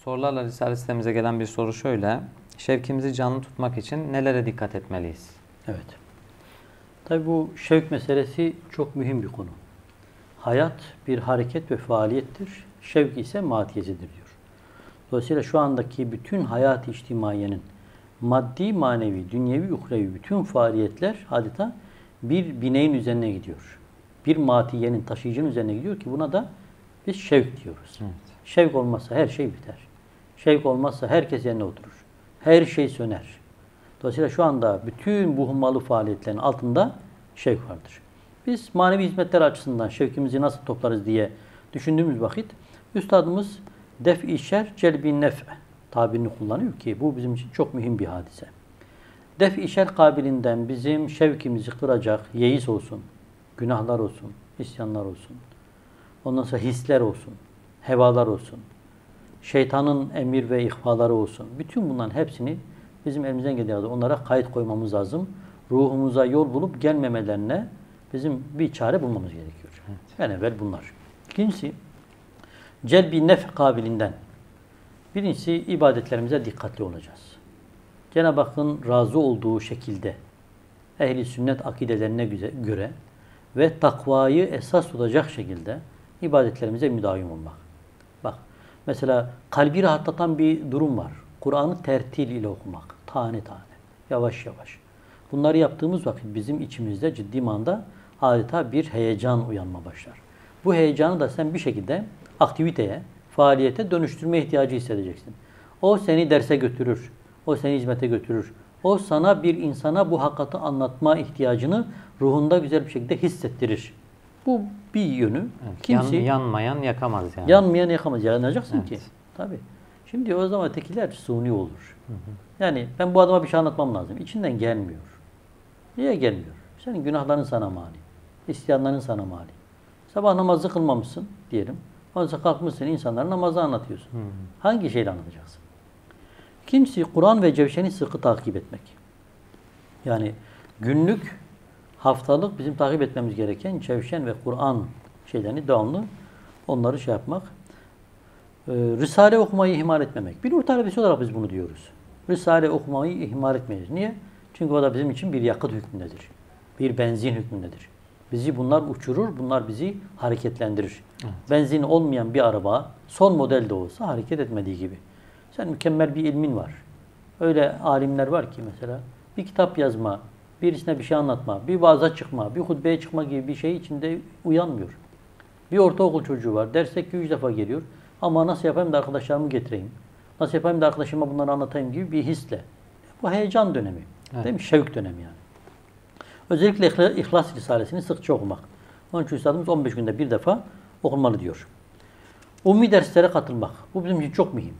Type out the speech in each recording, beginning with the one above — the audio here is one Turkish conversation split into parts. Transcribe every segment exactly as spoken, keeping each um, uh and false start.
Sorularla Risale sitemize gelen bir soru şöyle. Şevkimizi canlı tutmak için nelere dikkat etmeliyiz? Evet. Tabii bu şevk meselesi çok mühim bir konu. Hayat bir hareket ve faaliyettir. Şevk ise matiyecidir diyor. Dolayısıyla şu andaki bütün hayat-ı içtimaiyenin maddi, manevi, dünyevi, uhrevi bütün faaliyetler adeta bir bineğin üzerine gidiyor. Bir matiyenin, taşıyıcının üzerine gidiyor ki buna da biz şevk diyoruz. Evet. Şevk olmazsa her şey biter. Şevk olmazsa herkes yerine oturur. Her şey söner. Dolayısıyla şu anda bütün bu hummalı faaliyetlerin altında şevk vardır. Biz manevi hizmetler açısından şevkimizi nasıl toplarız diye düşündüğümüz vakit üstadımız def-i şer, celbi nef' tabirini kullanıyor ki bu bizim için çok mühim bir hadise. Def-i şer kabilinden bizim şevkimizi kıracak yeis olsun, günahlar olsun, isyanlar olsun, ondan sonra hisler olsun, hevalar olsun, şeytanın emir ve ihfaları olsun. Bütün bunların hepsini bizim elimizden geldiği kadar onlara kayıt koymamız lazım. Ruhumuza yol bulup gelmemelerine bizim bir çare bulmamız gerekiyor. Evet. En evvel bunlar. İkincisi, celbi nef kabilinden. Birincisi, ibadetlerimize dikkatli olacağız. Cenab-ı Hakk'ın razı olduğu şekilde ehli sünnet akidelerine göre ve takvayı esas tutacak şekilde ibadetlerimize müdavim olmak. Bak, mesela kalbi rahatlatan bir durum var. Kur'an'ı tertil ile okumak. Tane tane. Yavaş yavaş. Bunları yaptığımız vakit bizim içimizde ciddi manada adeta bir heyecan uyanma başlar. Bu heyecanı da sen bir şekilde aktiviteye, faaliyete dönüştürme ihtiyacı hissedeceksin. O seni derse götürür. O seni hizmete götürür. O sana bir insana bu hakikati anlatma ihtiyacını ruhunda güzel bir şekilde hissettirir. Bu bir yönü. Evet, Kimisi, yan, yanmayan yakamaz yani. Yanmayan yakamaz. Yanacaksın evet. ki. Tabii. Şimdi o zaman ötekiler suni olur. Hı hı. Yani ben bu adama bir şey anlatmam lazım. İçinden gelmiyor. Niye gelmiyor? Senin günahların sana mani. İsyanların sana mani. Sabah namazı kılmamışsın diyelim. Ondan sonra kalkmışsın insanlara namazı anlatıyorsun. Hı hı. Hangi şeyle anlatacaksın? İkincisi Kur'an ve cevşeni sıkı takip etmek. Yani günlük, haftalık bizim takip etmemiz gereken cevşen ve Kur'an şeylerini devamlı onları şey yapmak. Ee, Risale okumayı ihmal etmemek. Bir nur talebesi olarak biz bunu diyoruz. Risale okumayı ihmal etmeyiz. Niye? Çünkü o da bizim için bir yakıt hükmündedir. Bir benzin hükmündedir. Bizi bunlar uçurur, bunlar bizi hareketlendirir. Evet. Benzin olmayan bir araba son model de olsa hareket etmediği gibi. Sen mükemmel bir ilmin var. Öyle alimler var ki mesela bir kitap yazma, birisine bir şey anlatma, bir vaaza çıkma, bir hutbeye çıkma gibi bir şey içinde uyanmıyor. Bir ortaokul çocuğu var. Derse iki üç defa geliyor. Ama nasıl yapayım da arkadaşlarımı getireyim? Nasıl yapayım da arkadaşıma bunları anlatayım gibi bir hisle. Bu heyecan dönemi. Evet. Değil mi? Şevk dönemi yani. Özellikle İhlas Risalesini sıkça okumak. Onun için üstadımız on beş günde bir defa okunmalı diyor. Ummi derslere katılmak. Bu bizim için çok mühim.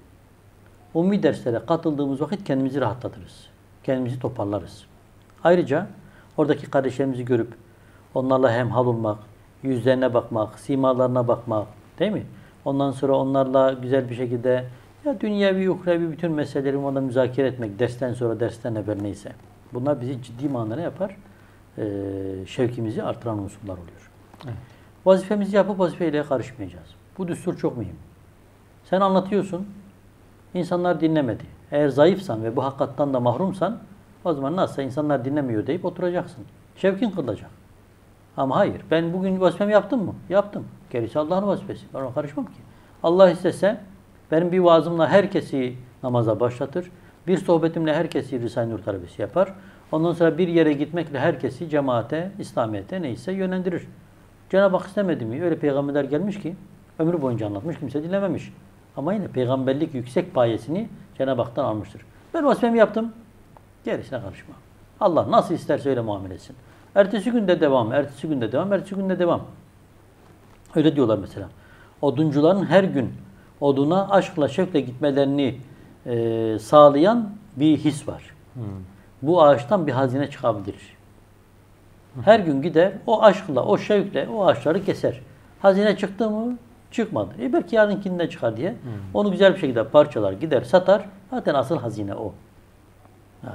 Ummi derslere katıldığımız vakit kendimizi rahatlatırız. Kendimizi toparlarız. Ayrıca oradaki kardeşlerimizi görüp onlarla hemhal olmak, yüzlerine bakmak, simalarına bakmak, değil mi? Ondan sonra onlarla güzel bir şekilde ya dünyevi, uhrevi bütün meseleleri onunla müzakere etmek, dersten sonra, dersten evvel neyse. Bunlar bizi ciddi manada yapar? Ee, şevkimizi artıran unsurlar oluyor. Evet. Vazifemizi yapıp vazifeyle karışmayacağız. Bu düstur çok mühim. Sen anlatıyorsun, insanlar dinlemedi. Eğer zayıfsan ve bu hakikattan da mahrumsan, o zaman nasılsa insanlar dinlemiyor deyip oturacaksın. Şevkin kırılacak. Ama hayır, ben bugün vazifemi yaptım mı? Yaptım. Gerisi Allah'ın vazifesi. Ben ona karışmam ki. Allah istese benim bir vaazımla herkesi namaza başlatır. Bir sohbetimle herkesi Risale-i Nur talebesi yapar. Ondan sonra bir yere gitmekle herkesi cemaate, İslamiyet'e neyse yönlendirir. Cenab-ı Hak istemedi mi? Öyle peygamberler gelmiş ki ömrü boyunca anlatmış, kimse dinlememiş. Ama yine peygamberlik yüksek payesini Cenab-ı Hak'tan almıştır. Ben vazifemi yaptım. Gerisine karışma. Allah nasıl isterse öyle muamele etsin. Ertesi günde devam, ertesi günde devam, ertesi günde devam. Öyle diyorlar mesela. Oduncuların her gün oduna aşkla, şevkle gitmelerini e, sağlayan bir his var. Hmm. Bu ağaçtan bir hazine çıkabilir. Her gün gider, o aşkla, o şevkle o ağaçları keser. Hazine çıktı mı? Çıkmadı. E belki yarınkinde çıkar diye. Hmm. Onu güzel bir şekilde parçalar, gider, satar. Zaten asıl hazine o. Ha.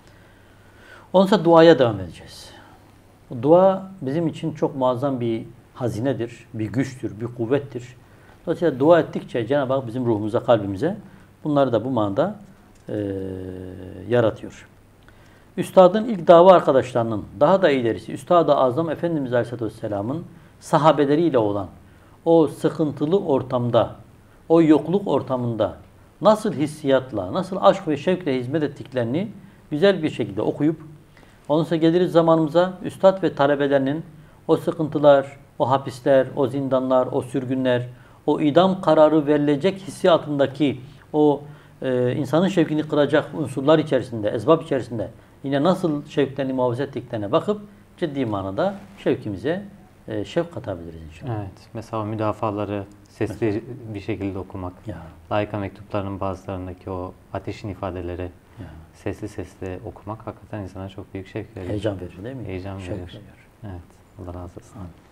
Ondan duaya devam edeceğiz. Dua bizim için çok muazzam bir hazinedir, bir güçtür, bir kuvvettir. Dolayısıyla dua ettikçe Cenab-ı Hak bizim ruhumuza, kalbimize bunları da bu manada e, yaratıyor. Üstadın ilk dava arkadaşlarının, daha da ilerisi Üstad-ı Azam Efendimiz Aleyhisselatü Vesselam'ın sahabeleriyle olan o sıkıntılı ortamda, o yokluk ortamında nasıl hissiyatla, nasıl aşk ve şevkle hizmet ettiklerini güzel bir şekilde okuyup, ondan sonra geliriz zamanımıza Üstad ve talebelerinin o sıkıntılar, o hapisler, o zindanlar, o sürgünler, o idam kararı verilecek hissiyatındaki o e, insanın şevkini kıracak unsurlar içerisinde, esbab içerisinde yine nasıl şevklerini muhafaza ettiklerine bakıp ciddi manada şevkimize e, şevk katabiliriz inşallah. Evet. Mesela o müdafaları sesli mesela bir şekilde okumak. Ya. Layıka mektuplarının bazılarındaki o ateşin ifadeleri Ya. sesli sesli okumak hakikaten insana çok büyük şevk veriyor. Heyecan veriyor değil mi? Heyecan Şevk veriyor. veriyor. Evet. Allah razı olsun. Amin.